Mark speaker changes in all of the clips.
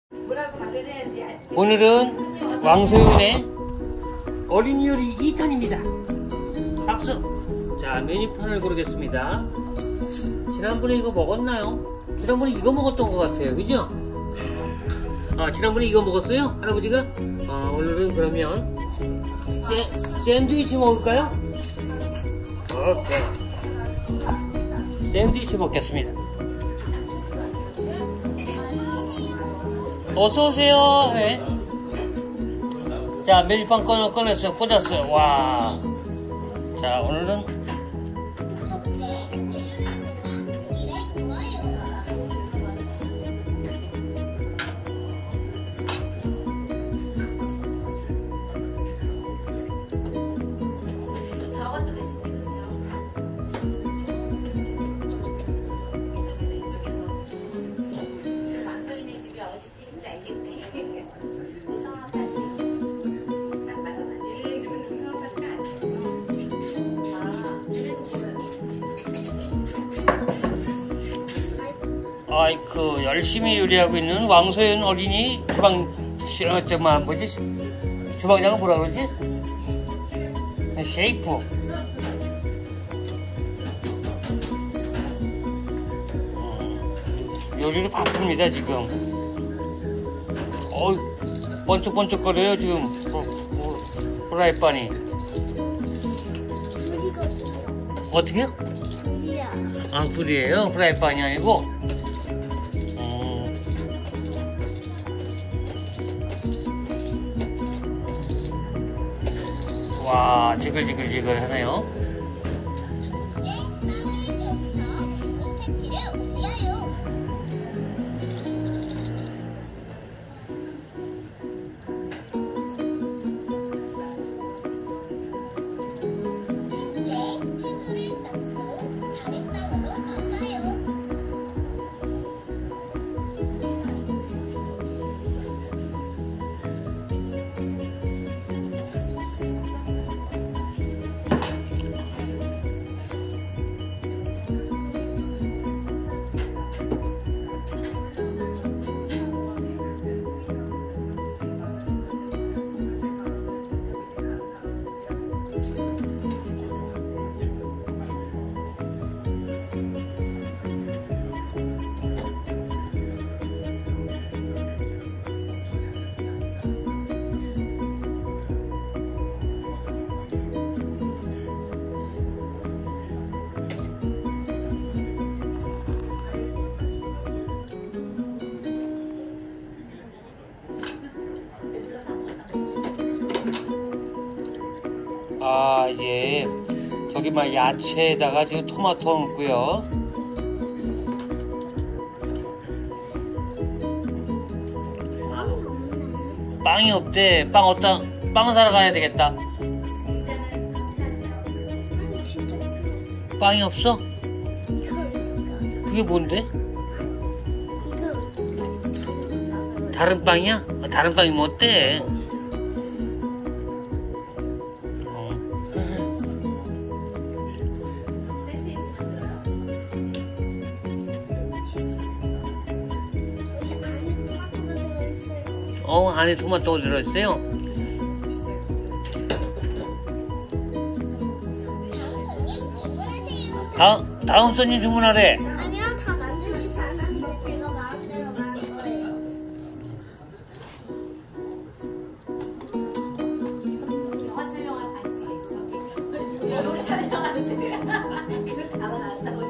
Speaker 1: 오늘은 왕소윤의 어린이 요리 2탄입니다. 박수! 자, 메뉴판을 고르겠습니다. 지난번에 이거 먹었나요? 지난번에 이거 먹었던 것 같아요. 그죠? 지난번에 이거 먹었어요? 할아버지가? 오늘은 그러면 샌드위치 먹을까요? 오케이. 샌드위치 먹겠습니다. 어서오세요. 네. 자, 메뉴판 꺼냈어요. 꽂았어요. 와. 자, 오늘은 아이쿠, 열심히 요리하고 있는 왕소윤 어린이 주방장은 뭐라 그러지? 셰이프. 요리를 바쁩니다, 지금. 번쩍번쩍거려요, 지금. 프라이팬이. 어떻게요? 불이에요? 프라이팬이 아니고? 와, 지글지글 하네요. 예. 저기 야채에다가 지금 토마토 얹고요. 빵이 없대. 빵 사러 가야 되겠다. 빵이 없어? 그게 뭔데? 다른 빵이야? 다른 빵이 뭐 어때? 안에 토마토가 들어있어요. 다음 손님 주문하래.
Speaker 2: 아니요, 다 만드시지 않았는데 제가 마음대로 만든 거예요.
Speaker 3: 영화 촬영하는 저기 노래 촬영하는데 그거 다 나왔다고.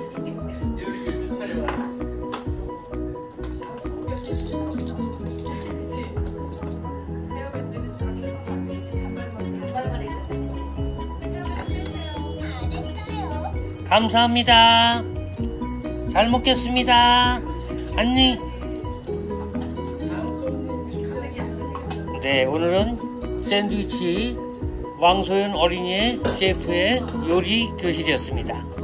Speaker 1: 감사합니다. 잘 먹겠습니다. 안녕. 네, 오늘은 샌드위치 왕소윤 어린이의 셰프의 요리 교실이었습니다.